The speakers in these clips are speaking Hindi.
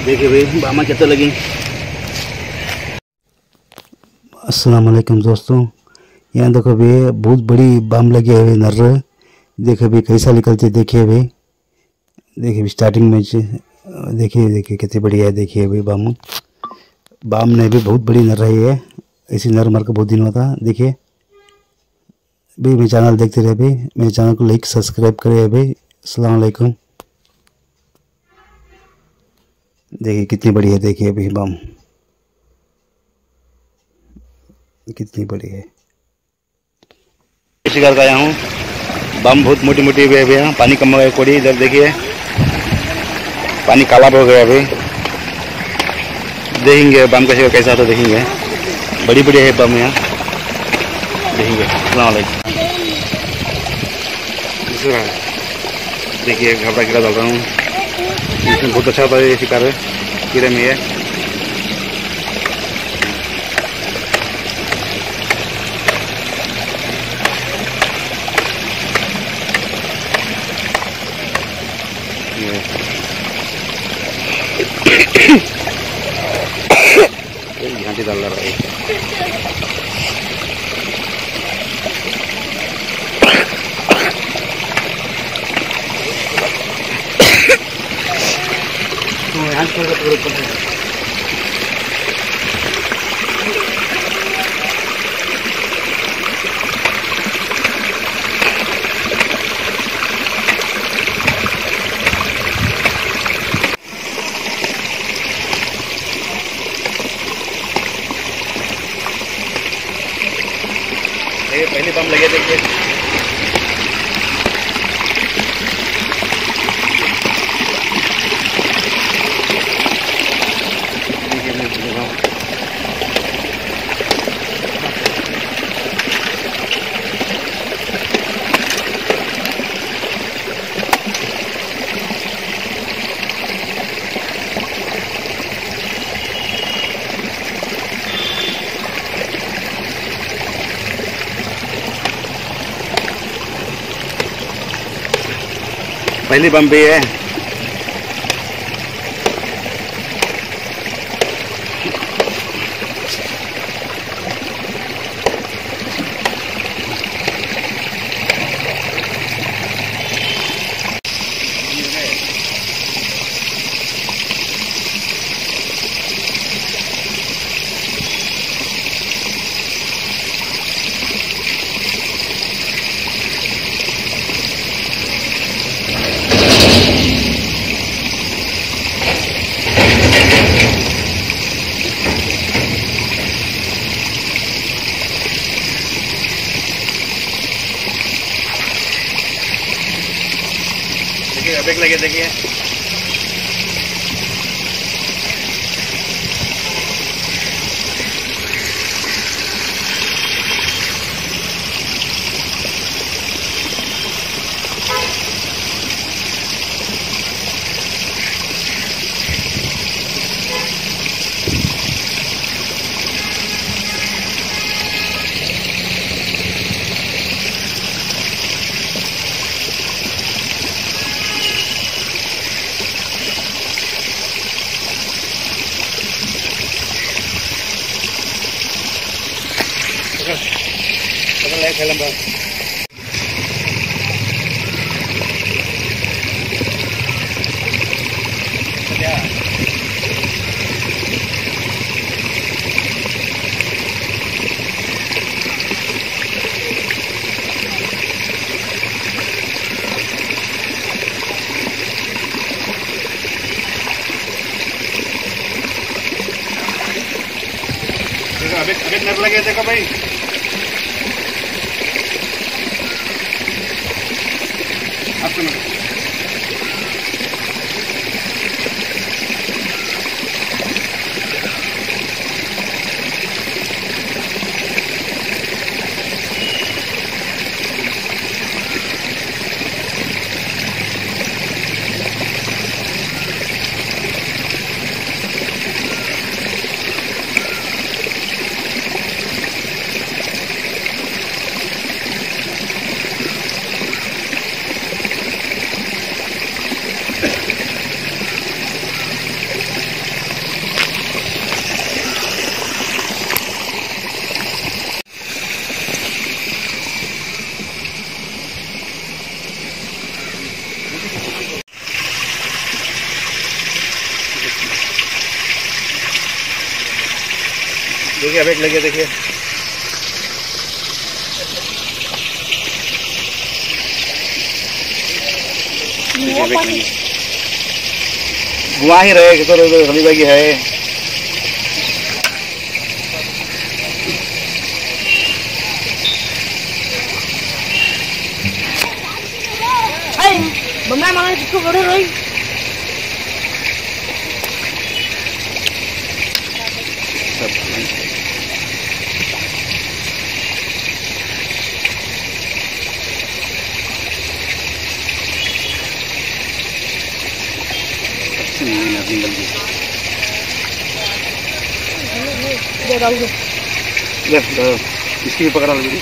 देखिए भाई बामा कितने लगी। अस्सलाम वालेकुम दोस्तों, यहाँ देखो भाई बहुत बड़ी बाम लगी है भाई नर्र। देखिए भाई कैसा निकलती है, देखिए भाई, देखिए स्टार्टिंग में देखिए कितनी बढ़िया है। देखिए भाई बाम ने भी बहुत बड़ी नर रही है, ऐसी नर मर का बहुत दिन होता। देखिए भाई मेरे चैनल देखते रहे भाई, मेरे चैनल को लाइक सब्सक्राइब करे भाई। अस्सलाम वालेकुम। देखिए कितनी बड़ी है, देखिए भाई बाम कितनी बड़ी है। शिकार का आया हूँ, बाम बहुत मोटी मोटी है भैया। पानी कम हो गया कोड़ी, इधर देखिए पानी काला हो गया अभी। देखेंगे बाम का शिकार कैसा होता देखेंगे। बड़ी बड़ी है बाम यहाँ, देखेंगे। अस्सलाम वालेकुम। देखिए घबरा कीड़ा डाल रहा हूँ, इसमें बहुत अच्छा होता है ये शिकार है, कीड़े में है। झांटी डाल रहा है। पहले बम लगे देखिए। पहली बम भी है। देखिए लगे देखिए। लंबा अभी नर लगे देखो भाई। देखिए अवेट लगे देखिए। बुआ ही रहे तो रमी है। बम्मा मांगे किसको बड़े रही इसकी भी पकड़ा लगी।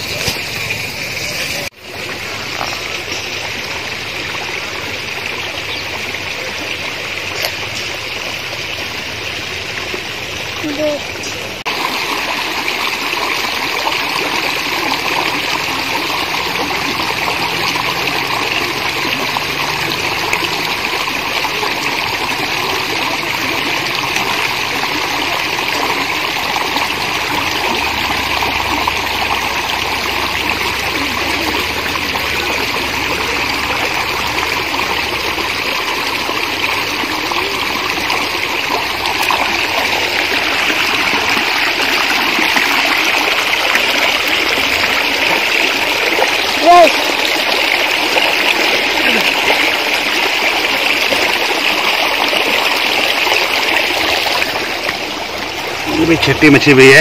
ये भी छठी मछली भी है।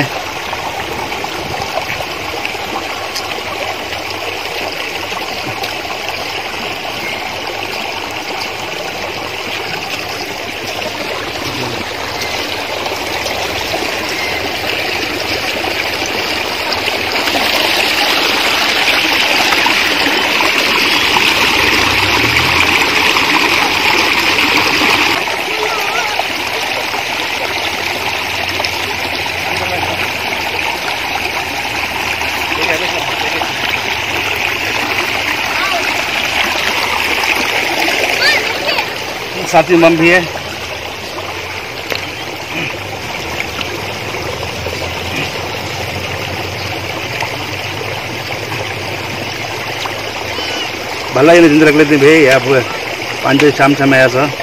साथ ही मम भी है। भला ही रख लेते भाई आप 5 बजे शाम समय आया सर।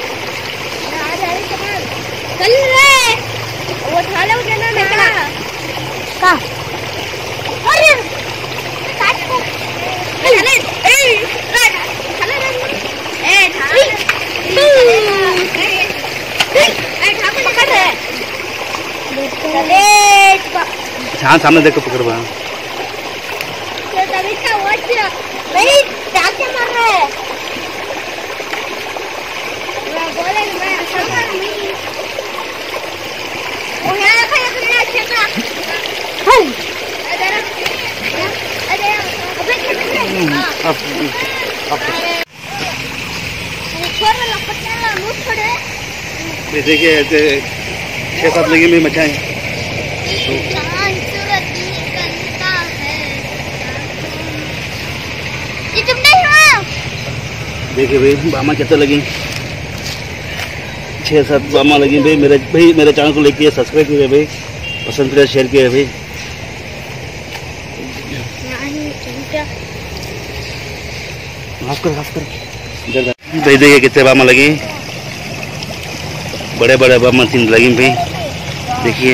हाँ सामने देखो पकड़ बा। देखिए 6-7 लगी में मचाएं। देखिए भाई बामा कितने लगी, 6-7 बामा लगी भाई। मेरे चैनल को लाइक किया, सब्सक्राइब किया भाई, पसंद किया, शेयर किया भाई। माफ कर भाई। देखिए कितने बामा लगी, बड़े बड़े बामा 3 लगी भाई। देखिए